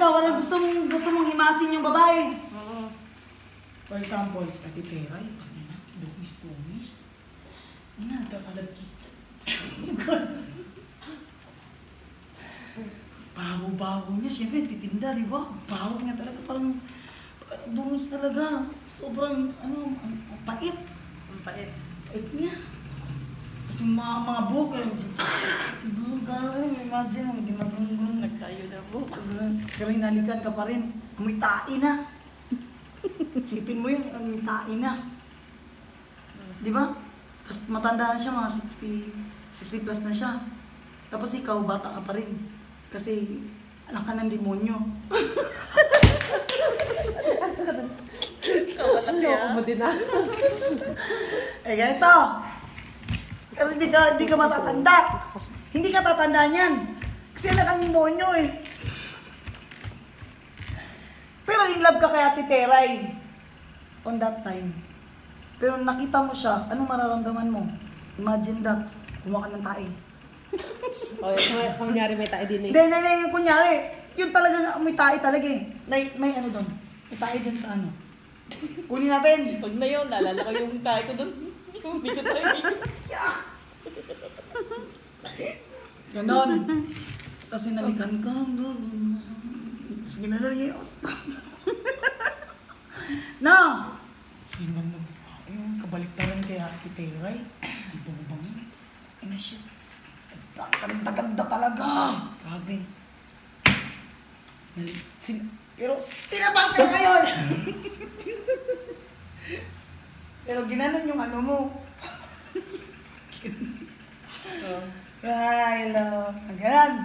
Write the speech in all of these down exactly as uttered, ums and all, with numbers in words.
ka, parang gusto mong, gusto mong himasin yung babae. Oo. For example, sa titeray, pangina, dumis-dumis. Ina, nagkakalagkit. Bago-bago niya, siyempre titinda, di ba? Bago niya talaga, parang dumis talaga. Sobrang, ano, ang, ang pait. Ang pait. Pait niya. Kasi mga, mga buhok, eh. Gano'n, imagine, ginagulong-gulong. Nagtayo na buhok. Pero hinalikan ka pa rin. Amoy tae na. Sipin mo yun, amoy tae na. Di ba? Tapos matanda na siya, mga sixty, sixty plus na siya. Tapos ikaw, bata ka pa rin. Kasi anak ka ng demonyo. Loko mo din ah. Eh, ganito. Kasi hindi ka, hindi ka matatanda. Hindi ka tatanda niyan. Kasi anak ang demonyo eh. Pero in love ka kay Ate Teray. On that time. Pero nakita mo siya, anong mararamdaman mo? Imagine that, kumuha ka ng tae. O, kunyari may tayo din eh. Hindi, hindi, hindi, yung kunyari, yun talaga, may tae talaga eh. May, may ano doon, may tae doon sa ano. Kunin natin. Pag na yun, naalala ko yung tayo ko doon. Yung hindi ko tayo. Yak! Ganon. Tapos nalikan ka, tapos ginalalayot. No! Si Mano, ayun, kabaliktaran kay Ate Teray. Ang bang ay na shit. Ganda-ganda talaga. Grabe. Sin pero sinabas ka ngayon. Pero ginanon yung ano mo. Ay, hello. Ganyan.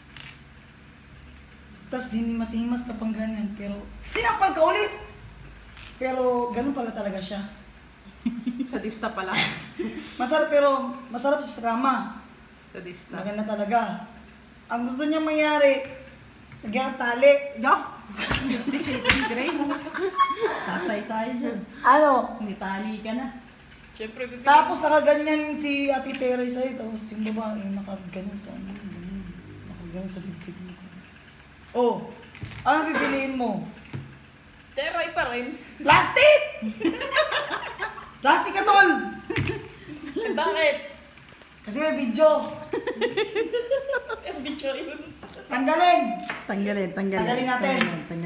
Tapos hindi masihimas ka pang ganyan. Pero sinapal ka ulit. Pero ganun pala talaga siya. Sadista pala. Masarap pero masarap sa kama. Sadista. Maganda talaga. Ang gusto niya mangyari, nagyang tali. No? Si Shaken Gray. Tatay tayo dyan. Ano? Nitali ka na. Siyempre, bibigyan. Tapos nakaganyan si Ate Teray sa'yo. Tapos yung babae, nakaganyan sa ano. Ganyan. Nakaganyan sa dibdib mo. Oh, ano pipiliin mo? Teray pa rin. Plastic! Plastic ka, tol! Eh, bakit? Kasi may video. Ang bityo yun. Tanggalin! Tanggalin, tanggalin. Tanggalin natin. Tanggalin.